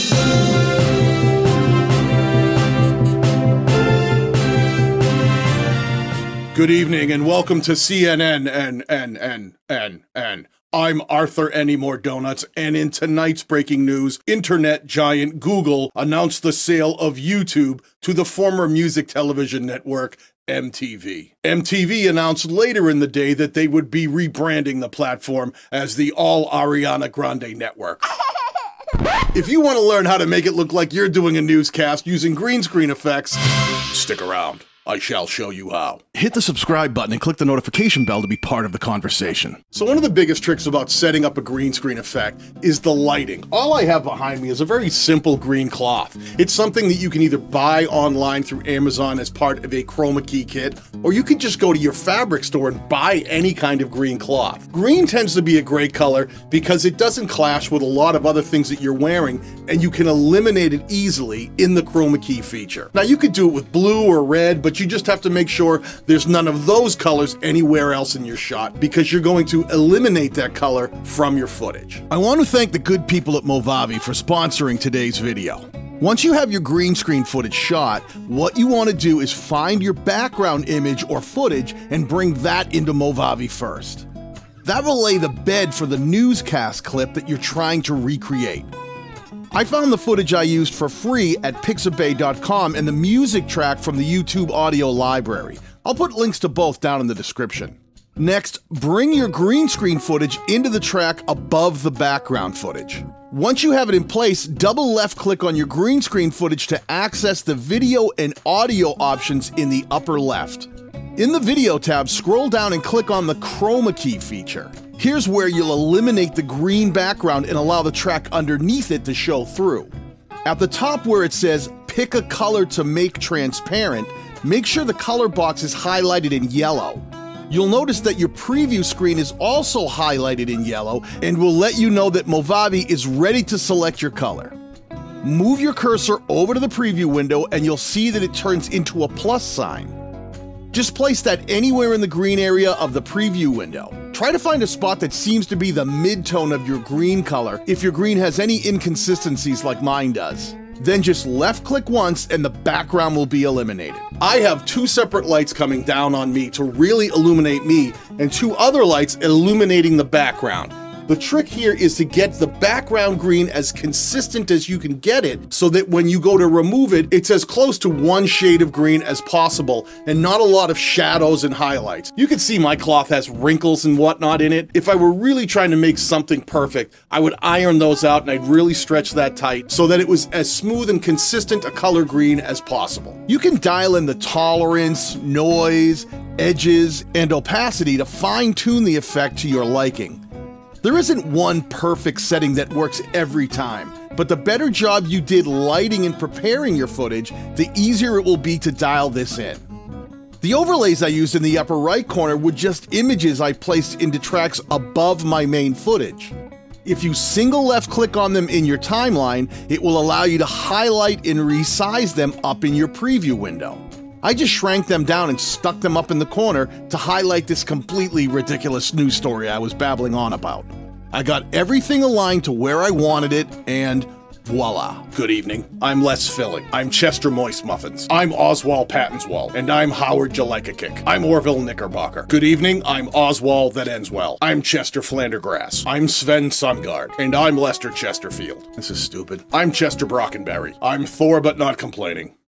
Good evening and welcome to CNN and I'm Arthur Anymore Donuts, and in tonight's breaking news, internet giant Google announced the sale of YouTube to the former music television network MTV. MTV announced later in the day that they would be rebranding the platform as the All Ariana Grande Network. If you want to learn how to make it look like you're doing a newscast using green screen effects, stick around. I shall show you how. Hit the subscribe button and click the notification bell to be part of the conversation. So one of the biggest tricks about setting up a green screen effect is the lighting. All I have behind me is a very simple green cloth. It's something that you can either buy online through Amazon as part of a Chroma Key kit, or you could just go to your fabric store and buy any kind of green cloth. Green tends to be a great color because it doesn't clash with a lot of other things that you're wearing, and you can eliminate it easily in the Chroma Key feature. Now you could do it with blue or red, but you just have to make sure there's none of those colors anywhere else in your shot, because you're going to eliminate that color from your footage. I want to thank the good people at Movavi for sponsoring today's video. Once you have your green screen footage shot, what you want to do is find your background image or footage and bring that into Movavi first. That will lay the bed for the newscast clip that you're trying to recreate. I found the footage I used for free at pixabay.com and the music track from the YouTube audio library. I'll put links to both down in the description. Next, bring your green screen footage into the track above the background footage. Once you have it in place, double left click on your green screen footage to access the video and audio options in the upper left. In the video tab, scroll down and click on the Chroma Key feature. Here's where you'll eliminate the green background and allow the track underneath it to show through. At the top where it says, pick a color to make transparent, make sure the color box is highlighted in yellow. You'll notice that your preview screen is also highlighted in yellow and will let you know that Movavi is ready to select your color. Move your cursor over to the preview window and you'll see that it turns into a plus sign. Just place that anywhere in the green area of the preview window. Try to find a spot that seems to be the mid-tone of your green color if your green has any inconsistencies like mine does. Then just left-click once and the background will be eliminated. I have two separate lights coming down on me to really illuminate me, and two other lights illuminating the background. The trick here is to get the background green as consistent as you can get it, so that when you go to remove it, it's as close to one shade of green as possible and not a lot of shadows and highlights. You can see my cloth has wrinkles and whatnot in it. If I were really trying to make something perfect, I would iron those out and I'd really stretch that tight so that it was as smooth and consistent a color green as possible. You can dial in the tolerance, noise, edges, and opacity to fine-tune the effect to your liking. There isn't one perfect setting that works every time, but the better job you did lighting and preparing your footage, the easier it will be to dial this in. The overlays I used in the upper right corner were just images I placed into tracks above my main footage. If you single left click on them in your timeline, it will allow you to highlight and resize them up in your preview window. I just shrank them down and stuck them up in the corner to highlight this completely ridiculous news story I was babbling on about. I got everything aligned to where I wanted it, and voila. Good evening. I'm Les Filling. I'm Chester Moist Muffins. I'm Oswald Pattonswall. And I'm Howard Jalika-Kick. I'm Orville Knickerbocker. Good evening. I'm Oswald That Ends Well. I'm Chester Flandergrass. I'm Sven Sungard. And I'm Lester Chesterfield. This is stupid. I'm Chester Brockenberry. I'm Thor but not complaining.